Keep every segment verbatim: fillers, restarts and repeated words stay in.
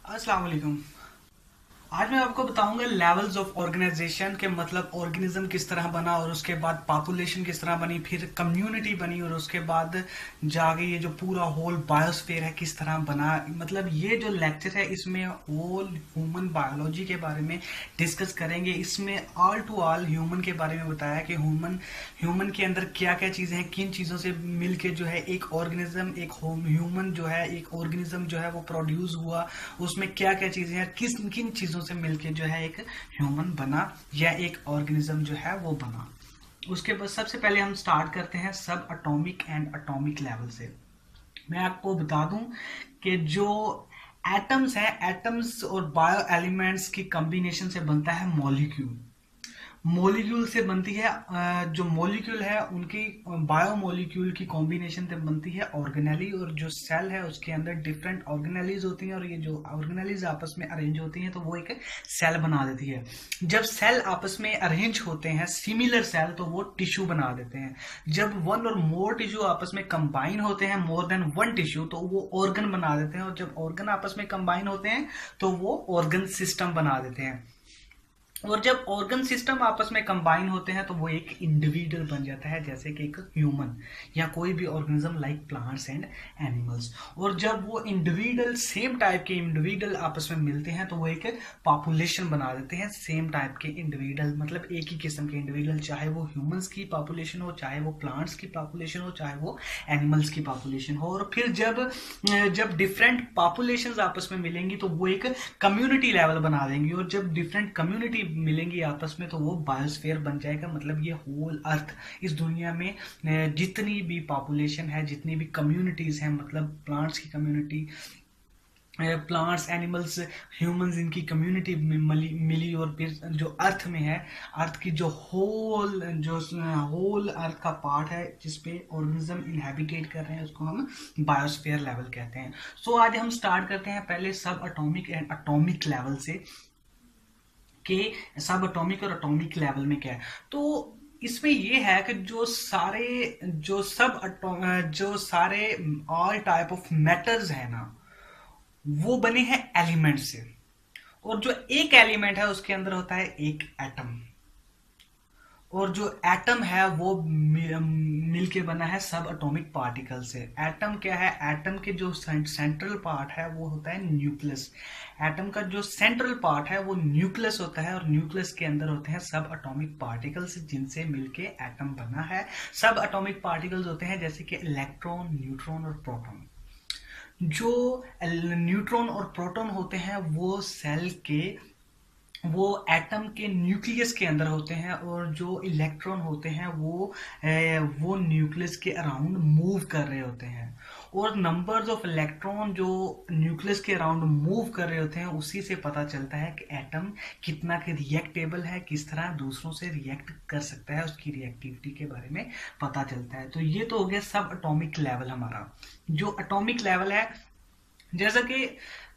अस्सलाम वालेकुम। आज मैं आपको बताऊंगा लेवल्स ऑफ ऑर्गेनाइजेशन के, मतलब ऑर्गेनिज्म किस तरह बना और उसके बाद पॉपुलेशन किस तरह बनी, फिर कम्युनिटी बनी और उसके बाद जाके ये जो पूरा होल बायोस्फीयर है किस तरह बना। मतलब ये जो लेक्चर है इसमें होल ह्यूमन बायोलॉजी के बारे में डिस्कस करेंगे। इसमें ऑल टू ऑल ह्यूमन के बारे में बताया कि ह्यूमन ह्यूमन के अंदर क्या क्या चीजें हैं, किन चीजों से मिलके जो है एक ऑर्गेनिज्म, एक ह्यूमन जो है एक ऑर्गेनिज्म जो है वो प्रोड्यूस हुआ, उसमें क्या क्या चीजें हैं, किस किन चीजों से मिलके जो है एक ह्यूमन बना या एक ऑर्गेनिज्म जो है वो बना। उसके बाद सबसे पहले हम स्टार्ट करते हैं सब अटोमिक एंड अटोमिक लेवल से। मैं आपको बता दूं कि जो एटम्स हैं, एटम्स और बायो एलिमेंट्स की कॉम्बिनेशन से बनता है मॉलिक्यूल। मॉलिक्यूल से बनती है अ, जो मॉलिक्यूल है उनकी बायो मॉलिक्यूल की कॉम्बिनेशन से बनती है ऑर्गेनेली, और जो सेल है उसके अंदर डिफरेंट ऑर्गेनेलीज होती हैं और ये जो ऑर्गेनेलीज आपस में अरेंज होती हैं तो वो एक सेल बना देती है। जब सेल आपस में अरेंज होते हैं सिमिलर सेल तो वो टिश्यू बना देते हैं। जब वन और मोर टिश्यू आपस में कंबाइन होते हैं, मोर देन वन टिश्यू, तो वो ऑर्गन बना देते हैं। और जब ऑर्गन आपस में कंबाइन होते हैं तो वो ऑर्गन सिस्टम बना देते हैं। और जब ऑर्गन सिस्टम आपस में कंबाइन होते हैं तो वो एक इंडिविजुअल बन जाता है, जैसे कि एक ह्यूमन या कोई भी organism like plants and animals. और जब वो इंडिविजुअल सेम टाइप के इंडिविजुअल आपस में मिलते हैं तो वो एक पॉपुलेशन बना देते हैं। सेम टाइप के इंडिविजुअल मतलब एक ही किस्म के इंडिविजुअल, चाहे वो ह्यूमंस की पॉपुलेशन हो, चाहे वो प्लांट्स की पॉपुलेशन हो, चाहे वो एनिमल्स की पॉपुलेशन हो। और फिर जब जब डिफरेंट पॉपुलेशंस आपस में मिलेंगी तो वो एक कम्युनिटी लेवल बना देंगी। और जब डिफरेंट कम्युनिटी मिलेंगी आपस में तो वो बायोस्फीयर बन जाएगा। मतलब ये होल अर्थ, इस दुनिया में अ, जितनी भी पॉपुलेशन है, जितनी भी कम्युनिटीज हैं, मतलब प्लांट्स की कम्युनिटी, प्लांट्स, एनिमल्स, ह्यूमंस, इनकी कम्युनिटी मिली मिली और फिर जो अर्थ में है, अर्थ की जो होल जो होल अर्थ का पार्ट है जिसपे ऑर्गेनिज्म इनहेबिटेट कर रहे हैं उसको हम बायोस्फीयर लेवल कहते हैं। सो so, आज हम स्टार्ट करते हैं पहले सब अटोमिक एंड अटोमिक लेवल से कि सब एटॉमिक और एटॉमिक लेवल में क्या है। तो इसमें ये है कि जो सारे जो सब atom- जो सारे ऑल टाइप ऑफ मैटर्स है ना, वो बने हैं एलिमेंट से। और जो एक एलिमेंट है उसके अंदर होता है एक एटम। और जो एटम है वो मिलके बना है सब एटॉमिक पार्टिकल से। एटम क्या है? एटम के जो सेंट्रल पार्ट है वो होता है न्यूक्लियस। एटम का जो सेंट्रल पार्ट है वो न्यूक्लियस होता है और न्यूक्लियस के अंदर होते हैं सब एटॉमिक पार्टिकल्स जिनसे मिलके एटम बना है। सब एटॉमिक पार्टिकल्स होते हैं जैसे कि इलेक्ट्रॉन, न्यूट्रॉन और प्रोटॉन। जो न्यूट्रॉन और प्रोटॉन होते हैं वो सेल के वो एटम के न्यूक्लियस के अंदर होते हैं, और जो इलेक्ट्रॉन होते हैं वो ए, वो न्यूक्लियस के अराउंड मूव कर रहे होते हैं। और नंबर्स ऑफ इलेक्ट्रॉन जो न्यूक्लियस के अराउंड मूव कर रहे होते हैं उसी से पता चलता है कि एटम कितना के रिएक्टेबल है, किस तरह दूसरों से रिएक्ट कर सकता है, उसकी रिएक्टिविटी के बारे में पता चलता है। तो ये तो हो गया सब एटॉमिक लेवल हमारा। जो एटॉमिक लेवल है, जैसा कि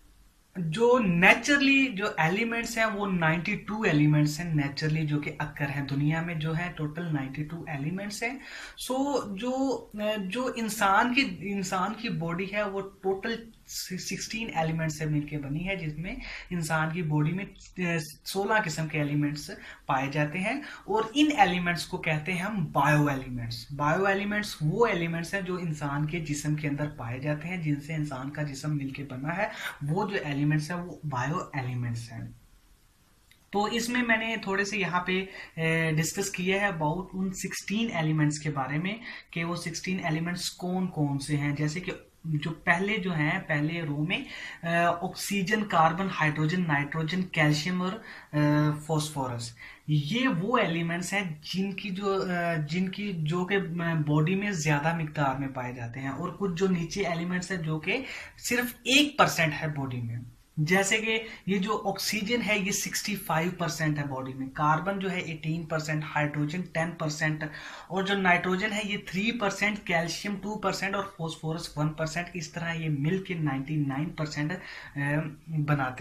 जो नेचुरली जो एलिमेंट्स हैं वो बानवे एलिमेंट्स हैं नेचुरली जो कि अक्कर हैं दुनिया में, जो है टोटल बानवे एलिमेंट्स हैं। सो जो जो इंसान की इंसान की बॉडी है वो टोटल सोलह एलिमेंट से मिलकर बनी है, जिसमें इंसान की बॉडी में सोलह किस्म के एलिमेंट्स पाए जाते हैं। और इन एलिमेंट्स को कहते हैं हम बायो एलिमेंट्स। बायो एलिमेंट्स वो एलिमेंट्स हैं जो इंसान के जिस्म के अंदर पाए जाते हैं, जिनसे इंसान का जिस्म मिलकर बना है। वो जो एलिमेंट्स हैं वो बायो एलिमेंट्स हैं। तो इसमें मैंने थोड़े से यहाँ पे डिस्कस किया है अबाउट उन सोलह एलिमेंट्स के बारे में कि वो सोलह एलिमेंट्स कौन कौन से हैं। जैसे कि जो पहले जो हैं, पहले रो में oxygen, carbon, hydrogen, nitrogen, calcium और फॉस्फोरस। ये वो एलिमेंट्स हैं जिनकी जो अ, जिनकी जो कि बॉडी में ज्यादा मिकदार में पाए जाते हैं। और कुछ जो नीचे एलिमेंट्स हैं जो कि सिर्फ एक परसेंट है बॉडी में। जैसे कि ये जो ऑक्सीजन है ये पैंसठ परसेंट है बॉडी में, कार्बन जो है अठारह परसेंट, हाइड्रोजन दस परसेंट, और जो नाइट्रोजन है ये तीन परसेंट, कैल्शियम दो परसेंट और फास्फोरस एक परसेंट। इस तरह ये मिल के निन्यानवे परसेंट बनाते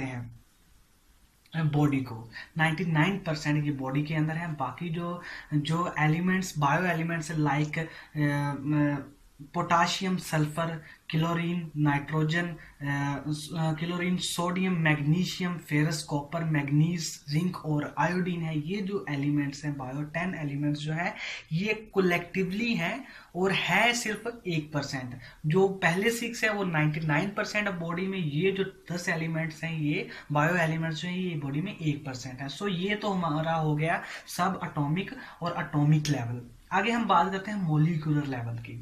हैं बॉडी को। निन्यानवे परसेंट की बॉडी के अंदर है। बाकी जो जो elements, bio elements like potassium, sulphur, chlorine, nitrogen, chlorine, sodium, magnesium, ferrous, copper, manganese, zinc और आयोडीन है। ये जो एलिमेंट्स हैं, बायो टेन एलिमेंट्स जो है ये कलेक्टिवली हैं और है सिर्फ एक परसेंट। जो पहले सिक्स है वो नाइन्टी नाइन परसेंट बॉडी में, ये जो दस एलिमेंट्स हैं ये बायो एलिमेंट्स जो है ये बॉडी में एक परसेंट है। सो ये तो हमारा हो गया सब अटोमिक और अटोमिक लेवल। आगे हम बात करते हैं मोलिकुलर लेवल की।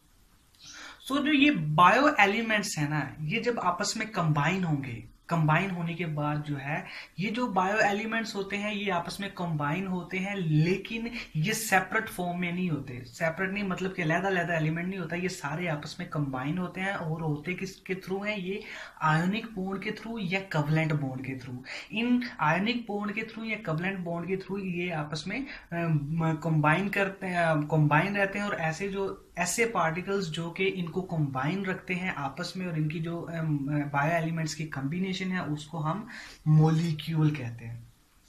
सो so, जो ये बायो एलिमेंट्स है ना, ये जब आपस में कंबाइन होंगे, कंबाइन होने के बाद जो है ये जो बायो एलिमेंट्स होते हैं ये आपस में कंबाइन होते हैं, लेकिन ये सेपरेट फॉर्म में नहीं होते। सेपरेट नहीं मतलब कि अलग अलग एलिमेंट नहीं होता, ये सारे आपस में कंबाइन होते हैं और होते किसके थ्रू हैं, ये आयोनिक बॉन्ड के थ्रू या कवलेंट बॉन्ड के थ्रू। इन आयोनिक बॉन्ड के थ्रू या कवलेंट बॉन्ड के थ्रू ये आपस में कंबाइन करते हैं, कंबाइन रहते हैं। और ऐसे जो ऐसे पार्टिकल्स जो कि इनको कंबाइन रखते हैं आपस में और इनकी जो बायो एलिमेंट्स की कॉम्बिनेशन है उसको हम मोलिक्यूल कहते हैं।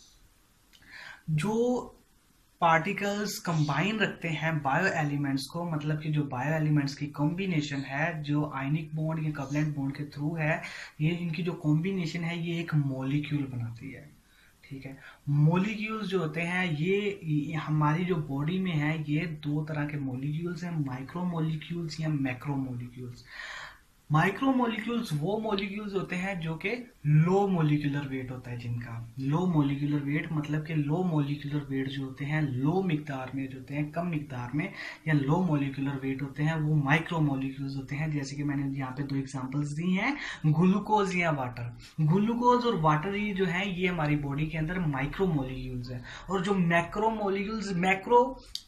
जो पार्टिकल्स कंबाइन रखते हैं बायो एलिमेंट्स को, मतलब कि जो बायो एलिमेंट्स की कॉम्बिनेशन है जो आयनिक बॉन्ड या कवलेंट बॉन्ड के थ्रू है, ये इनकी जो कॉम्बिनेशन है ये एक मोलिक्यूल बनाती है। ठीक है, मोलिक्यूल्स जो होते हैं ये, ये हमारी जो बॉडी में है ये दो तरह के मोलिक्यूल्स हैं, माइक्रो मोलिक्यूल्स या मैक्रो मोलिक्यूल्स। माइक्रो मोलिक्यूल्स वो मोलिक्यूल्स होते हैं जो कि लो मोलिकुलर वेट होता है जिनका। लो मोलिकुलर वेट मतलब कि लो मोलिकुलर वेट जो होते हैं लो मिकदार में जो होते हैं, कम मिकदार में या लो मोलिकुलर वेट होते हैं, वो माइक्रो मोलिक्यूल्स होते हैं। जैसे कि मैंने यहाँ पे दो एग्जांपल्स दी हैं, ग्लूकोज या वाटर। ग्लूकोज और वाटर ये जो है ये हमारी बॉडी के अंदर माइक्रो मोलिक्यूल्स है। और जो मैक्रो मोलिक्यूल्स, मैक्रो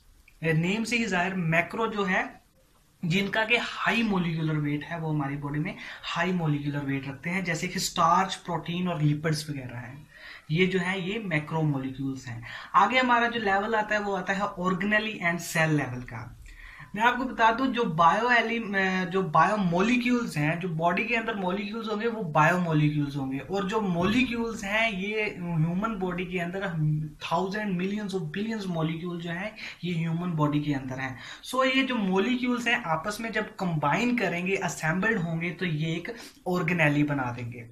नेम से ही जाहिर, मैक्रो जो है जिनका के हाई मोलिकुलर वेट है वो हमारी बॉडी में हाई मोलिकुलर वेट रखते हैं, जैसे कि स्टार्च, प्रोटीन और लिपिड्स वगैरह हैं। ये जो है ये मैक्रो मोलिक्यूल्स हैं। आगे हमारा जो लेवल आता है वो आता है ऑर्गेनेली एंड सेल लेवल का। मैं आपको बता दूं जो बायो एली जो बायो मोलिक्यूल्स हैं, जो बॉडी के अंदर मोलिक्यूल्स होंगे वो बायो मोलिक्यूल्स होंगे, और जो मोलिक्यूल्स हैं ये ह्यूमन बॉडी के अंदर थाउजेंड मिलियंस और बिलियंस मोलिक्यूल जो हैं ये ह्यूमन बॉडी के अंदर हैं। सो ये जो मोलिक्यूल्स हैं आपस में जब कंबाइन करेंगे, असेंबल्ड होंगे तो ये एक ऑर्गेनेली बना देंगे।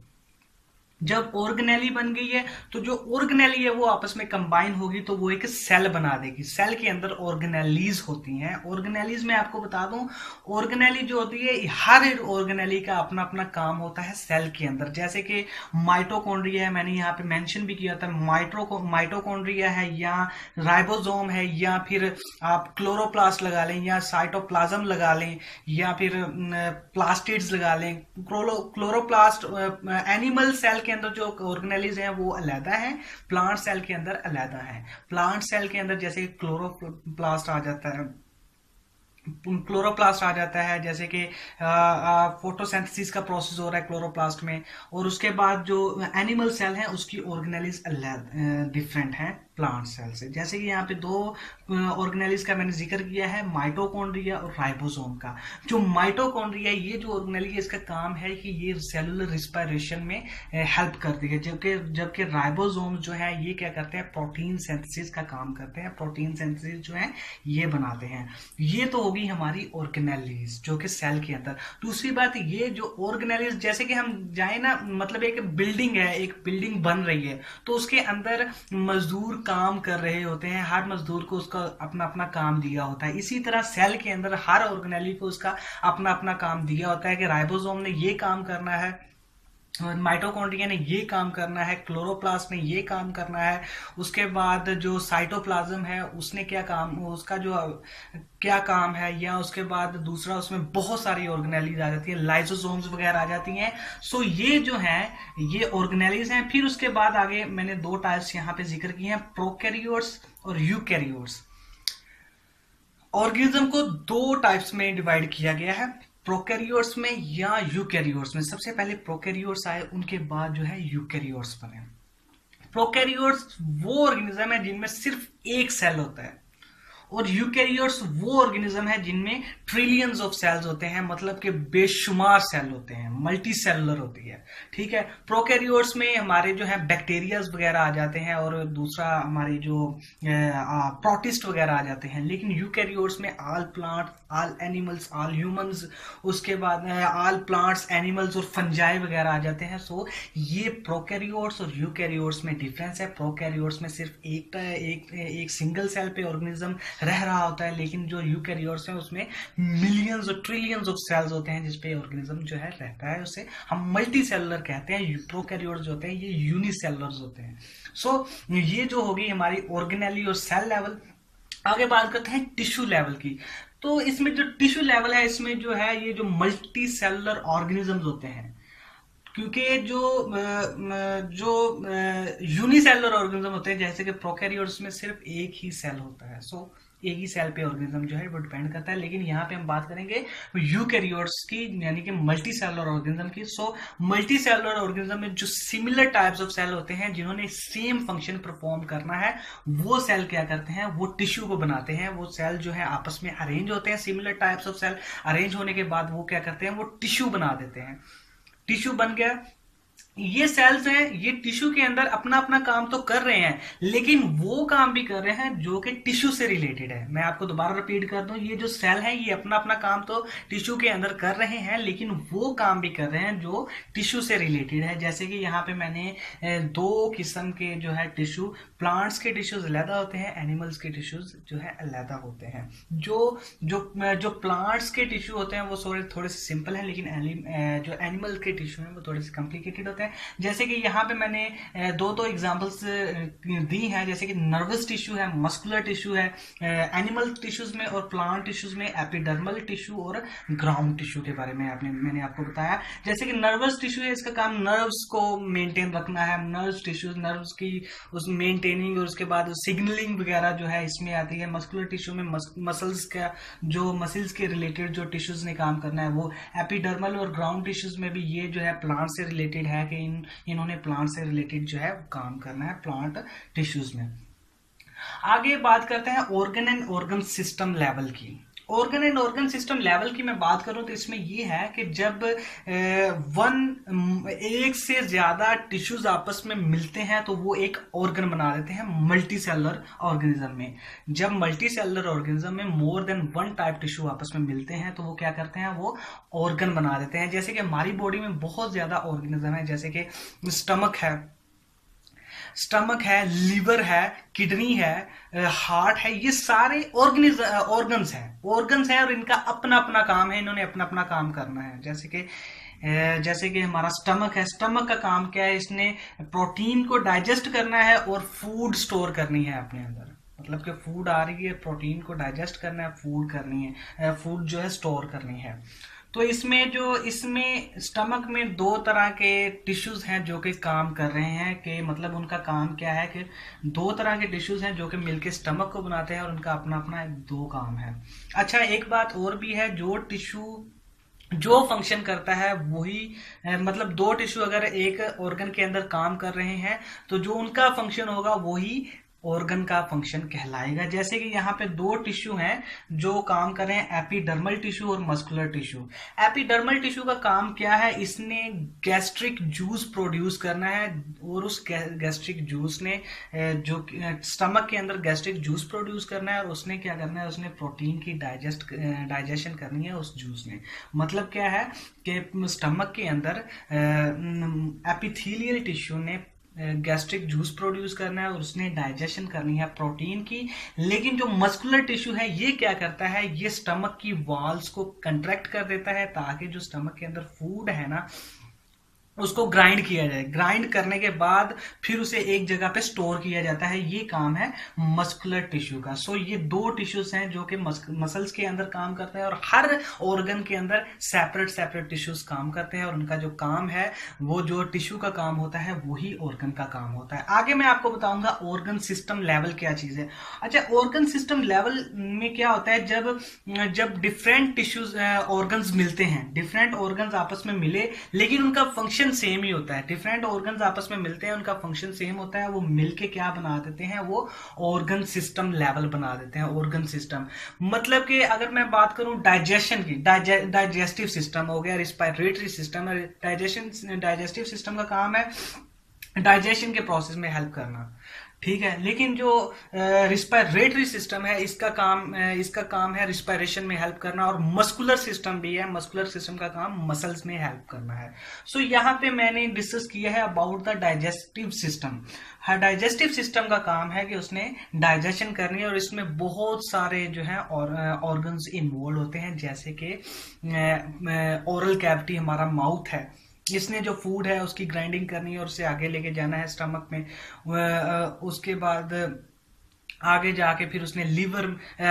जब ऑर्गेनेली बन गई है तो जो ऑर्गेनेली है वो आपस में कंबाइन होगी तो वो एक सेल बना देगी। सेल के अंदर ऑर्गेनेलीज होती हैं। ऑर्गेनेलीज में आपको बता दूं, ऑर्गेनेली जो होती है हर ऑर्गेनेली का अपना अपना काम होता है सेल के अंदर। जैसे कि माइटोकॉन्ड्रिया है, मैंने यहाँ पे मेंशन भी किया था, माइट्रो माइटोकॉन्ड्रिया है या राइबोसोम है या फिर आप क्लोरोप्लास्ट लगा लें या साइटोप्लाज्म लगा लें या फिर प्लास्टिड्स लगा लें। क्लोरोप्लास्ट एनिमल सेल के अंदर जो ऑर्गेनेलीज हैं वो अलग है, प्लांट सेल के अंदर अलग है। प्लांट सेल के अंदर जैसे क्लोरोप्लास्ट आ जाता है, क्लोरोप्लास्ट आ जाता है, जैसे कि फोटोसिंथेसिस का प्रोसेस हो रहा है क्लोरोप्लास्ट में। और उसके बाद जो एनिमल सेल है उसकी ऑर्गेनेलीज अलग डिफरेंट है प्लांट सेल से। जैसे कि यहाँ पे दो ऑर्गेनेलीज का मैंने जिक्र किया है, माइटोकॉन्ड्रिया और राइबोसोम का। जो माइटोकॉन्ड्रिया ये जो ऑर्गेनेली है इसका काम है कि ये सेलुलर रिस्पायरेशन में हेल्प करती है, जबकि जबकि राइबोसोम जो है ये क्या करते हैं, प्रोटीन सिंथेसिस का काम करते हैं। प्रोटीन सिंथेसिस जो है ये बनाते हैं। ये तो होगी हमारी ऑर्गेनेलीज जो कि सेल के अंदर। दूसरी बात ये जो ऑर्गेनेलीज, जैसे कि हम जाए ना, मतलब एक बिल्डिंग है, एक बिल्डिंग बन रही है तो उसके अंदर मजदूर काम कर रहे होते हैं, हर मजदूर को उसका अपना अपना काम दिया होता है। इसी तरह सेल के अंदर हर ऑर्गेनेली को उसका अपना अपना काम दिया होता है कि राइबोसोम ने ये काम करना है, माइटोकॉन्ड्रिया ने ये काम करना है, क्लोरोप्लास्ट ने ये काम करना है। उसके बाद जो साइटोप्लाज्म है उसने क्या काम, उसका जो क्या काम है, या उसके बाद दूसरा उसमें बहुत सारी ऑर्गेनेलीज आ जाती है, लाइसोसोम्स वगैरह आ जाती हैं। सो ये जो है ये ऑर्गेनेलीज हैं। फिर उसके बाद आगे मैंने दो टाइप्स यहाँ पे जिक्र किए हैं, प्रोकैरियोट्स और यूकैरियोट्स। ऑर्गेनिज्म को दो टाइप्स में डिवाइड किया गया है, प्रोकैरियोट्स में या यूकैरियोट्स में। सबसे पहले प्रोकैरियोट्स आए, उनके बाद जो है यूकैरियोट्स बने। प्रोकैरियोट्स वो ऑर्गेनिज्म है जिनमें सिर्फ एक सेल होता है और यूकैरियोट्स वो ऑर्गेनिज्म है जिनमें ट्रिलियंस ऑफ सेल्स होते हैं, मतलब कि बेशुमार सेल होते हैं, मल्टी सेलुलर होती है, ठीक है। प्रोकैरियोट्स में हमारे जो है बैक्टीरियाज वगैरह आ जाते हैं और दूसरा हमारी जो प्रोटिस्ट वगैरह आ जाते हैं, लेकिन यूकैरियोट्स में all plant, all animals, all humans, उसके बाद ऑल प्लांट्स, एनिमल्स और फंजाई वगैरह आ जाते हैं। सो ये प्रोकैरियोट्स और यूकैरियोट्स में डिफरेंस है। प्रोकैरियोट्स में सिर्फ एक एक एक सिंगल सेल पे ऑर्गेनिज्म रह रहा होता है, लेकिन जो यूकैरियोट्स हैं उसमें मिलियंस और ट्रिलियंस ऑफ सेल्स होते हैं जिसपे ऑर्गेनिज्म जो है रहता है, उसे हम मल्टी सेलुलर कहते हैं। प्रोकैरियोट्स जो होते हैं ये यूनिसेलुलर होते हैं। सो so, ये जो होगी हमारी ऑर्गेनेली और सेल लेवल। आगे बात करते हैं टिश्यू लेवल की। तो इसमें जो टिश्यू लेवल है, इसमें जो है ये जो मल्टी सेलुलर ऑर्गेनिजम्स होते हैं, क्योंकि जो जो यूनिसेलुलर ऑर्गेनिज्म होते हैं जैसे कि प्रोकैरियोट्स में सिर्फ एक ही सेल होता है, सो एक ही सेल पे ऑर्गेनिज्म जो है वो डिपेंड करता है। लेकिन यहाँ पे हम बात करेंगे यूकैरियोट्स की, यानी कि मल्टी सेलुलर ऑर्गेनिज्म की। सो मल्टी सेलुलर ऑर्गेनिज्म में जो सिमिलर टाइप्स ऑफ सेल होते हैं जिन्होंने सेम फंक्शन परफॉर्म करना है, वो सेल क्या करते हैं, वो टिश्यू को बनाते हैं। वो सेल जो है आपस में अरेंज होते हैं, similar types of cell arrange होने के बाद वो क्या करते हैं, वो टिश्यू बना देते हैं। टिश्यू बन गया। ये सेल्स हैं, ये टिश्यू के अंदर अपना अपना काम तो कर रहे हैं, लेकिन वो काम भी कर रहे हैं जो कि टिश्यू से रिलेटेड है। मैं आपको दोबारा रिपीट कर दूं, ये जो सेल है ये अपना अपना काम तो टिश्यू के अंदर कर रहे हैं, लेकिन वो काम भी कर रहे हैं जो टिश्यू से रिलेटेड है। जैसे कि यहाँ पे मैंने दो किस्म के जो है टिश्यू, प्लांट्स के टिश्यूज अलहदा होते हैं, एनिमल्स के टिश्यूज जो है अलहदा होते हैं। जो जो जो प्लांट्स के टिश्यू होते हैं वो थोड़े थोड़े से सिंपल है, लेकिन जो एनिमल के टिश्यू हैं वो थोड़े से कॉम्प्लिकेटेड होते हैं। जैसे कि यहाँ पे मैंने दो दो एग्जांपल्स दी हैं, जैसे कि नर्वस टिश्यू है, मस्कुलर टिश्यू है एनिमल टिश्यूज में, और प्लांट टिश्यूज में एपिडर्मल टिश्यू और ग्राउंड टिश्यू के बारे में आपने मैंने आपको बताया। जैसे कि नर्वस टिश्यू है, इसका काम नर्व्स को मेंटेन रखना है। नर्व्स टिश्यूज, नर्व्स की उस मेंटेनिंग और उसके बाद सिग्नलिंग वगैरह जो है इसमें आती है। मस्कुलर टिश्यू में मसल्स का जो मसल्स के रिलेटेड जो टिश्यूज ने काम करना है वो। एपिडर्मल और ग्राउंड टिश्यूज में भी ये जो है प्लांट से रिलेटेड है कि इन इन्होंने प्लांट से रिलेटेड जो है काम करना है प्लांट टिश्यूज में। आगे बात करते हैं organ and organ system level की। Organ and organ system level की मैं बात करूं तो इसमें यह है कि जब वन एक से ज्यादा टिश्यूज आपस में मिलते हैं तो वो एक ऑर्गन बना देते हैं मल्टी सेलुलर ऑर्गेनिज्म में। जब मल्टी सेलुलर ऑर्गेनिज्म में more than one type tissue आपस में मिलते हैं तो वो क्या करते हैं, वो ऑर्गन बना देते हैं। जैसे कि हमारी बॉडी में बहुत ज्यादा ऑर्गेनिज्म है, जैसे कि स्टमक है स्टमक है लीवर है, किडनी है, हार्ट है, ये सारे ऑर्गेनिज ऑर्गन्स हैं ऑर्गन्स हैं और इनका अपना अपना काम है, इन्होंने अपना अपना काम करना है। जैसे कि जैसे कि हमारा स्टमक है, स्टमक का काम क्या है, इसने प्रोटीन को डाइजेस्ट करना है और फूड स्टोर करनी है अपने अंदर। मतलब कि फूड आ रही है, प्रोटीन को डाइजेस्ट करना है, फूड करनी है, फूड जो है स्टोर करनी है। तो इसमें जो इसमें स्टमक में दो तरह के टिश्यूज हैं जो कि काम कर रहे हैं, कि मतलब उनका काम क्या है कि दो तरह के टिश्यूज हैं जो कि मिलके स्टमक को बनाते हैं और उनका अपना अपना दो काम है। अच्छा, एक बात और भी है, जो टिश्यू जो फंक्शन करता है वही, मतलब दो टिश्यू अगर एक ऑर्गन के अंदर काम कर रहे हैं तो जो उनका फंक्शन होगा वही ऑर्गन का फंक्शन कहलाएगा। जैसे कि यहाँ पे दो टिश्यू हैं जो काम कर रहे हैं, एपिडर्मल टिश्यू और मस्कुलर टिश्यू। एपिडर्मल टिश्यू का काम क्या है, इसने गैस्ट्रिक जूस प्रोड्यूस करना है और उस गैस्ट्रिक जूस ने जो स्टमक के अंदर गैस्ट्रिक जूस प्रोड्यूस करना है और उसने क्या करना है, उसने प्रोटीन की डाइजेस्ट डाइजेशन करनी है उस जूस ने। मतलब क्या है कि स्टमक के अंदर एपिथेलियल टिश्यू ने गैस्ट्रिक जूस प्रोड्यूस करना है और उसने डाइजेशन करनी है प्रोटीन की। लेकिन जो मस्कुलर टिश्यू है ये क्या करता है, ये स्टमक की वॉल्स को कंट्रैक्ट कर देता है ताकि जो स्टमक के अंदर फूड है ना उसको ग्राइंड किया जाए। ग्राइंड करने के बाद फिर उसे एक जगह पे स्टोर किया जाता है, ये काम है मस्कुलर टिश्यू का। सो ये दो टिश्यूज हैं जो कि मसल्स के अंदर काम करते हैं और हर ऑर्गन के अंदर सेपरेट सेपरेट टिश्यूज काम करते हैं और उनका जो काम है वो जो टिश्यू का काम होता है वही ऑर्गन का काम होता है। आगे मैं आपको बताऊंगा ऑर्गन सिस्टम लेवल क्या चीज है। अच्छा, ऑर्गन सिस्टम लेवल में क्या होता है, जब जब डिफरेंट टिश्यूज ऑर्गन्स मिलते हैं, डिफरेंट ऑर्गन्स आपस में मिले लेकिन उनका फंक्शन फंक्शन सेम ही होता है। डिफरेंट ऑर्गन्स आपस में मिलते हैं, उनका फंक्शन सेम होता है, वो मिलके क्या बना देते हैं, वो ऑर्गन सिस्टम लेवल बना देते हैं। ऑर्गन सिस्टम मतलब कि अगर मैं बात करूं डाइजेशन की, डाइजेस्टिव सिस्टम हो गया, रिस्पायरेटरी सिस्टम है। डाइजेशन डाइजेस्टिव सिस्टम का काम है डाइजेशन के प्रोसेस में हेल्प करना, ठीक है। लेकिन जो रिस्पायरेटरी सिस्टम है, इसका काम uh, इसका काम है रिस्पायरेशन में हेल्प करना। और मस्कुलर सिस्टम भी है, मस्कुलर सिस्टम का काम मसल्स में हेल्प करना है। सो so, यहाँ पे मैंने डिस्कस किया है अबाउट द डाइजेस्टिव सिस्टम। हाँ, डाइजेस्टिव सिस्टम का काम है कि उसने डाइजेशन करनी है, और इसमें बहुत सारे जो है ऑर्गन्स इन्वॉल्व होते हैं, जैसे कि ओरल कैविटी, हमारा माउथ है, इसने जो फूड है उसकी ग्राइंडिंग करनी है और उसे आगे लेके जाना है स्टमक में। उसके बाद आगे जाके फिर उसने लीवर,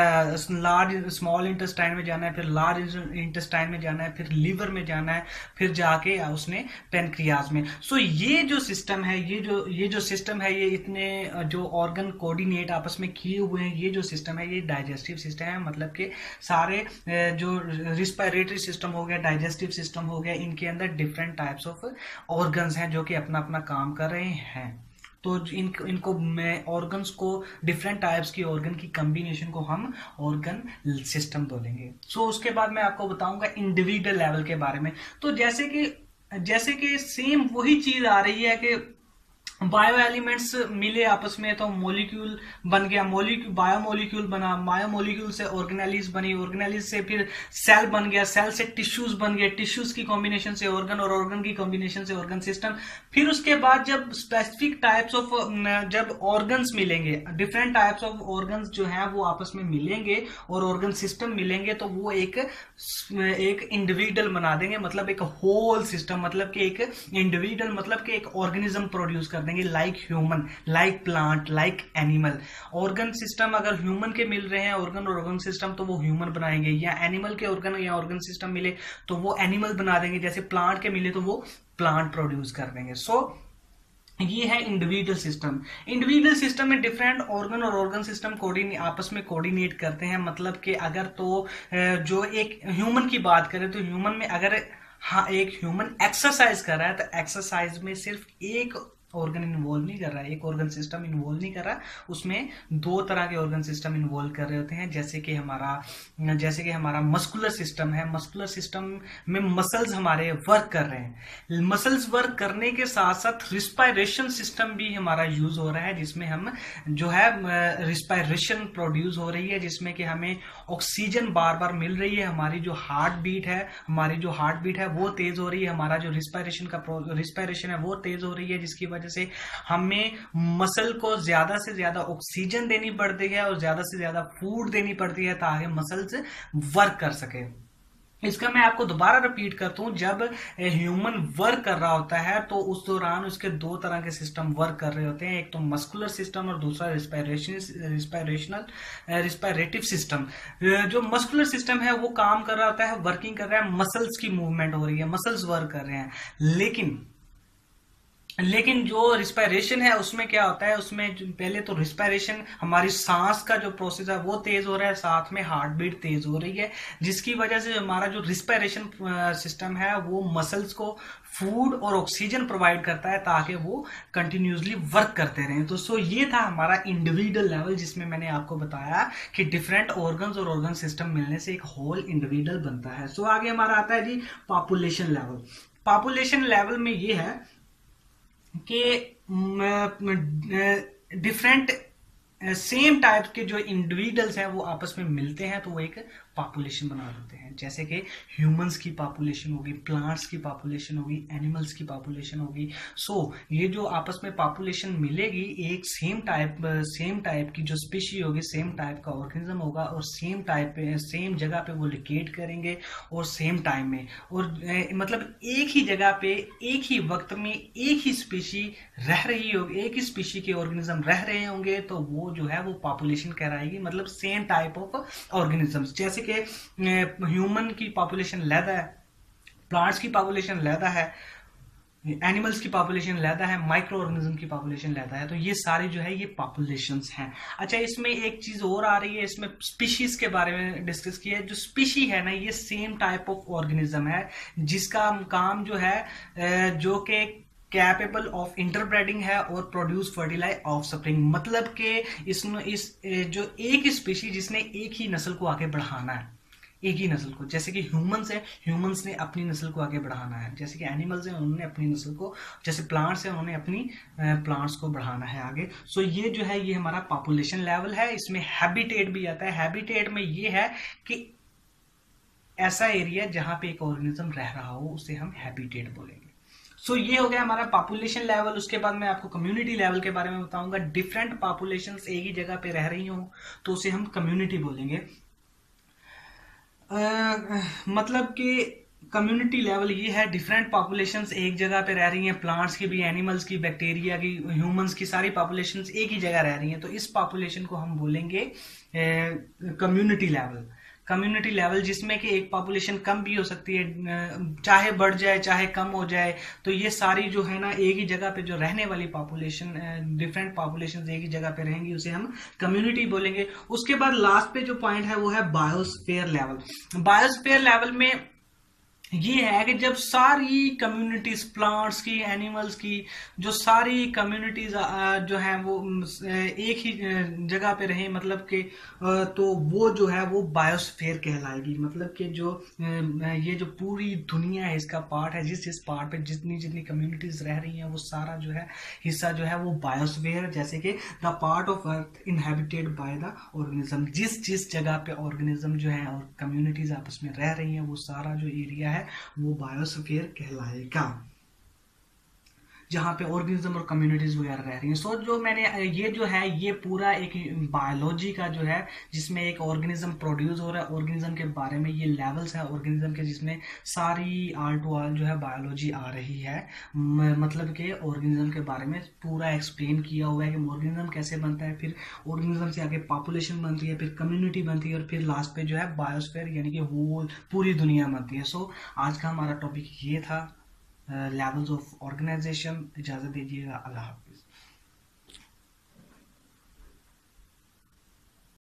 लार्ज स्मॉल इंटेस्टाइन में जाना है, फिर लार्ज इंटेस्टाइन में जाना है, फिर लीवर में जाना है, फिर जाके उसने पेनक्रियाज में। सो so, ये जो सिस्टम है, ये जो ये जो सिस्टम है, ये इतने जो ऑर्गन कोऑर्डिनेट आपस में किए हुए हैं, ये जो सिस्टम है ये डाइजेस्टिव सिस्टम है। मतलब कि सारे जो रिस्पायरेटरी सिस्टम हो गया, डाइजेस्टिव सिस्टम हो गया, इनके अंदर डिफरेंट टाइप्स ऑफ ऑर्गन्स हैं जो कि अपना अपना काम कर रहे हैं। तो इन इनको मैं ऑर्गन्स को, डिफरेंट टाइप्स की ऑर्गन की कॉम्बिनेशन को हम ऑर्गन सिस्टम बोलेंगे। सो so, उसके बाद मैं आपको बताऊंगा इंडिविजुअल लेवल के बारे में। तो जैसे कि जैसे कि सेम वही चीज आ रही है कि बायो एलिमेंट्स मिले आपस में तो मॉलिक्यूल बन गया, मॉलिक्यूल बायो मॉलिक्यूल बना, बायो मॉलिक्यूल से ऑर्गेनेलिज बनी, ऑर्गेनेलिज से फिर सेल बन गया, सेल से टिश्यूज बन गए, टिश्यूज की कॉम्बिनेशन से ऑर्गन, और ऑर्गन की कॉम्बिनेशन से ऑर्गन सिस्टम। फिर उसके बाद जब स्पेसिफिक टाइप्स ऑफ जब ऑर्गन्स मिलेंगे, डिफरेंट टाइप्स ऑफ ऑर्गन्स जो है वो आपस में मिलेंगे और ऑर्गन सिस्टम मिलेंगे, तो वो एक एक इंडिविजुअल बना देंगे, मतलब एक होल सिस्टम, मतलब कि एक इंडिविजुअल, मतलब कि एक ऑर्गेनिज्म प्रोड्यूस कर देंगे, like human, like plant, like animal. Organ system अगर ह्यूमन के मिल रहे हैं ऑर्गन और ऑर्गन सिस्टम, तो वो ह्यूमन बनाएंगे, या एनिमल के ऑर्गन या ऑर्गन सिस्टम मिले तो वो एनिमल बना देंगे, जैसे प्लांट के मिले तो वो प्लांट प्रोड्यूस कर देंगे। सो so, ये है इंडिविजुअल सिस्टम। इंडिविजुअल सिस्टम में डिफरेंट ऑर्गन और ऑर्गन सिस्टम कोऑर्डिनेट आपस में कोऑर्डिनेट करते हैं। मतलब कि अगर तो जो एक ह्यूमन की बात करें तो ह्यूमन में अगर हाँ एक ह्यूमन एक्सरसाइज कर रहा है तो एक्सरसाइज में सिर्फ एक ऑर्गन इन्वॉल्व नहीं कर रहा है, एक ऑर्गन सिस्टम इन्वॉल्व नहीं कर रहा, उसमें दो तरह के ऑर्गन सिस्टम इन्वॉल्व कर रहे होते हैं। जैसे कि हमारा जैसे कि हमारा मस्कुलर सिस्टम है, मस्कुलर सिस्टम में मसल्स हमारे वर्क कर रहे हैं। मसल्स वर्क करने के साथ साथ रिस्पायरेशन सिस्टम भी हमारा यूज हो रहा है, जिसमें हम जो है रिस्पायरेशन प्रोड्यूस हो रही है, जिसमें कि हमें ऑक्सीजन बार बार मिल रही है, हमारी जो हार्ट बीट है हमारी जो हार्ट बीट है वो तेज हो रही है, हमारा जो रिस्पायरेशन का रिस्पायरेशन है वो तेज हो रही है, जिसकी वजह से हमें मसल को ज्यादा से ज्यादा ऑक्सीजन देनी पड़ती है और ज्यादा से ज्यादा फूड देनी पड़ती है ताकि मसल्स वर्क कर सके। इसका मैं आपको दोबारा रिपीट करता हूं, जब ह्यूमन वर्क कर रहा होता है तो उस दौरान उसके दो तरह के सिस्टम वर्क कर रहे होते हैं, एक तो मस्कुलर सिस्टम और दूसरा रिस्पायरेशन रिस्पायरेशनल रिस्पायरेटिव सिस्टम। जो मस्कुलर सिस्टम है वो काम कर रहा होता है, वर्किंग कर रहा है, मसल्स की मूवमेंट हो रही है, मसल्स वर्क कर रहे हैं। लेकिन लेकिन जो रिस्पायरेशन है उसमें क्या होता है, उसमें पहले तो रिस्पायरेशन हमारी सांस का जो प्रोसेस है वो तेज हो रहा है, साथ में हार्ट बीट तेज हो रही है, जिसकी वजह से हमारा जो रिस्पायरेशन सिस्टम है वो मसल्स को फूड और ऑक्सीजन प्रोवाइड करता है ताकि वो कंटिन्यूसली वर्क करते रहें। तो सो ये था हमारा इंडिविजुअल लेवल, जिसमें मैंने आपको बताया कि डिफरेंट ऑर्गन्स और ऑर्गन सिस्टम मिलने से एक होल इंडिविजुअल बनता है। सो आगे हमारा आता है जी पॉपुलेशन लेवल। पॉपुलेशन लेवल में ये है कि डिफरेंट सेम टाइप के जो इंडिविजुअल्स हैं वो आपस में मिलते हैं तो वो एक पॉपुलेशन बना देते हैं। जैसे कि ह्यूमंस की पॉपुलेशन होगी, प्लांट्स की पॉपुलेशन होगी, एनिमल्स की पॉपुलेशन होगी। सो so, ये जो आपस में पॉपुलेशन मिलेगी एक सेम टाइप सेम टाइप की जो स्पीशी होगी, सेम टाइप का ऑर्गेनिज्म होगा और सेम टाइप पे सेम जगह पे वो लोकेट करेंगे और सेम टाइम में, और ए, मतलब एक ही जगह पे एक ही वक्त में एक ही स्पीशी रह रही होगी, एक ही स्पीशी के ऑर्गेनिज्म रह रहे होंगे तो वो जो है वो पॉपुलेशन कहलाएगी, मतलब सेम टाइप ऑफ ऑर्गेनिजम्स। जैसे कि ह्यूमन की पॉपुलेशन ज्यादा है, प्लांट्स की पॉपुलेशन ज्यादा है, एनिमल्स की पॉपुलेशन लैदा है, माइक्रो ऑर्गेनिज्म की पॉपुलेशन लैदा है। तो ये सारी जो है ये पॉपुलेशंस हैं। अच्छा, इसमें एक चीज और आ रही है, इसमें स्पीशीज के बारे में डिस्कस किया है। जो स्पीशी है ना, ये सेम टाइप ऑफ ऑर्गेनिज्म है जिसका काम जो है जो कि कैपेबल ऑफ इंटरब्रेडिंग है और प्रोड्यूस फर्टिलाइज ऑफ स्प्रिंग। मतलब कि इसमें इस जो एक स्पीशी जिसने एक ही नस्ल को आगे बढ़ाना है, एक ही नस्ल को, जैसे कि ह्यूमंस है, ह्यूमंस ने अपनी नस्ल को आगे बढ़ाना है। जैसे कि एनिमल्स हैं, उन्होंने अपनी नस्ल को, जैसे प्लांट्स हैं, उन्होंने अपनी प्लांट्स को बढ़ाना है आगे। सो so, ये जो है ये हमारा पॉपुलेशन लेवल है। इसमें हैबिटेट भी आता है। हैबिटेट में ये है कि ऐसा एरिया जहां पे एक ऑर्गेनिज्म रह रहा हो उसे हम हैबिटेट बोलेंगे। सो so, ये हो गया हमारा पॉपुलेशन लेवल। उसके बाद मैं आपको कम्युनिटी लेवल के बारे में बताऊंगा। डिफरेंट पॉपुलेशंस एक ही जगह पे रह रही हो तो उसे हम कम्युनिटी बोलेंगे। Uh, मतलब कि कम्युनिटी लेवल ये है, डिफरेंट पॉपुलेशंस एक जगह पे रह रही हैं, प्लांट्स की भी, एनिमल्स की, बैक्टीरिया की, ह्यूमंस की, सारी पॉपुलेशंस एक ही जगह रह रही हैं। तो इस पॉपुलेशन को हम बोलेंगे कम्युनिटी लेवल। कम्युनिटी लेवल जिसमें कि एक पॉपुलेशन कम भी हो सकती है, चाहे बढ़ जाए चाहे कम हो जाए। तो ये सारी जो है ना एक ही जगह पे जो रहने वाली पॉपुलेशन, डिफरेंट पॉपुलेशन एक ही जगह पे रहेंगी, उसे हम कम्युनिटी बोलेंगे। उसके बाद लास्ट पे जो पॉइंट है वो है बायोस्फीयर लेवल। बायोस्फीयर लेवल में ये है कि जब सारी कम्युनिटीज, प्लांट्स की, एनिमल्स की, जो सारी कम्युनिटीज जो हैं वो एक ही जगह पे रहे, मतलब कि तो वो जो है वो बायोस्फीयर कहलाएगी। मतलब कि जो ये जो पूरी दुनिया है इसका पार्ट है, जिस जिस पार्ट पे जितनी जितनी कम्युनिटीज रह रही हैं वो सारा जो है हिस्सा जो है वो बायोस्फीयर। जैसे कि the part of earth inhabited by the organism, जिस जिस जगह पे ऑर्गेनिज्म जो है और कम्युनिटीज आपस में रह रही हैं वो सारा जो एरिया है वो बायोस्फीयर कहलाएगा, जहां पे ऑर्गेनिज्म और कम्युनिटीज वगैरह रह रही हैं। सो जो मैंने ये जो है ये पूरा एक बायोलॉजी का जो है जिसमें एक ऑर्गेनिज्म प्रोड्यूस हो रहा है, ऑर्गेनिज्म के बारे में ये लेवल्स है ऑर्गेनिज्म के, जिसमें सारी आल टू आल जो है बायोलॉजी आ रही है। मतलब कि ऑर्गेनिज्म के बारे में पूरा एक्सप्लेन किया हुआ है कि ऑर्गेनिज्म कैसे बनता है, फिर ऑर्गेनिज्म से आगे पॉपुलेशन बनती है, फिर कम्युनिटी बनती है और फिर लास्ट पे जो है बायोस्फीयर यानी कि होल पूरी दुनिया बनती है। सो आज का हमारा टॉपिक ये था, लेवल्स ऑफ ऑर्गेनाइजेशन। इजाजत दीजिएगा, अल्लाह।